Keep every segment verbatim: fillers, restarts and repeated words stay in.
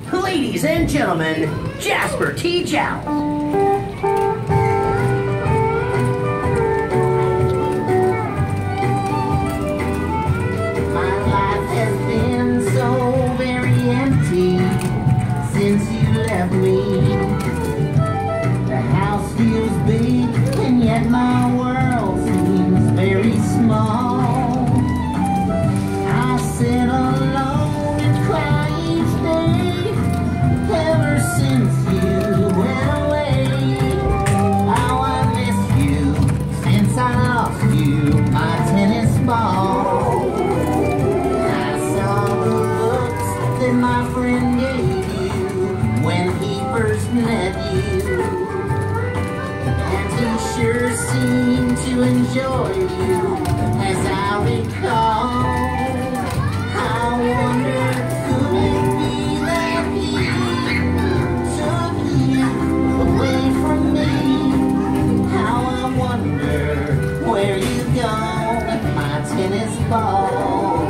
Ladies and gentlemen, Jasper T. Jowls. My life has been so very empty since you left me. The house feels big and yet my world seems very small. I sit alone and cry each day ever since you went away. How I miss you since I lost you, my tennis ball. I saw the looks that my friend gave you when he first met you, and he sure seemed to enjoy you as I recall. I wonder, could it be that he took you away from me? How I wonder where you go with my tennis ball.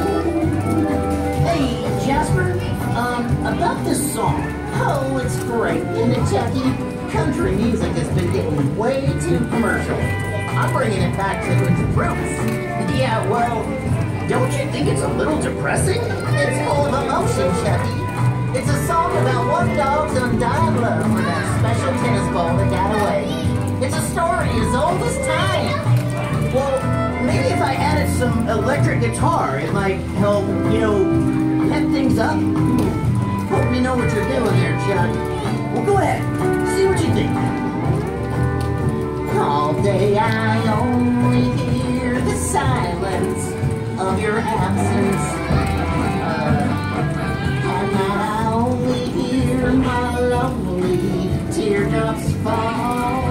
Hey, Jasper, um, about this song. Oh, it's great. In Kentucky, country music has been getting way too commercial. I'm bringing it back to its roots. Yeah, well, don't you think it's a little depressing? It's full of emotion, Chucky. It's a song about one dog's undying love for that special tennis ball that got away. It's a story as old as time. Well, maybe if I added some electric guitar, it might help, you know, pep things up. Hope you know what you're doing there, Chuck. Well, go ahead. See what you think. All day I only hear the silence of your absence. At night I only hear my lonely teardrops fall.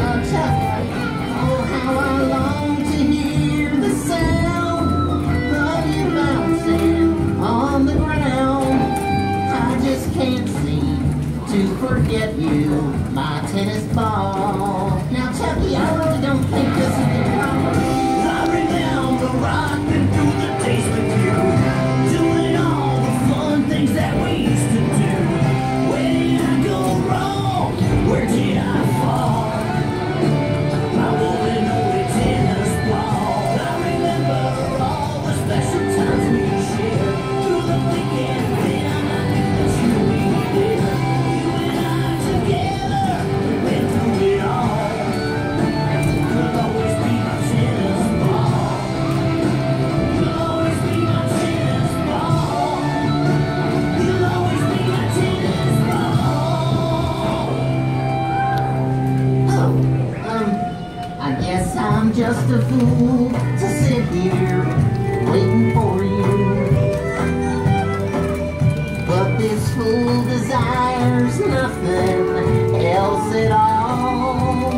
Oh, how I long to hear the sound of you bouncing on the ground. I just can't seem to forget you, my tennis ball. Now, Chucky, I really don't think this is the problem. I remember rocking through the days with you, doing all the fun things that we used to do. Where did I go wrong? Where did I fall? My woman only tennis ball. I remember all the special times we shared through the thick and thin. I knew that you would be there. You and I together, we went through it all. You'll always be my tennis ball. You'll always be my tennis ball. You'll always be my tennis ball. Oh, um, I guess I'm just a fool to sit here waiting for you. But this fool desires nothing else at all.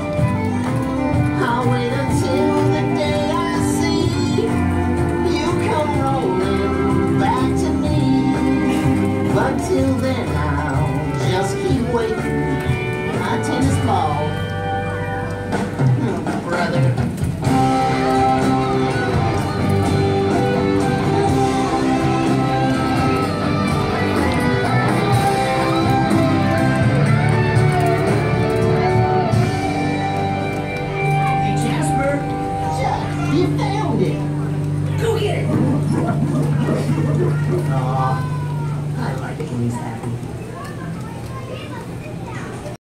I'll wait until the day I see you come rolling back to me. But till then I'll just keep waiting, my tennis ball. Oh, brother. Hey, Jasper, Chuck, you found it. go get it. Aw, I like it when he's happy.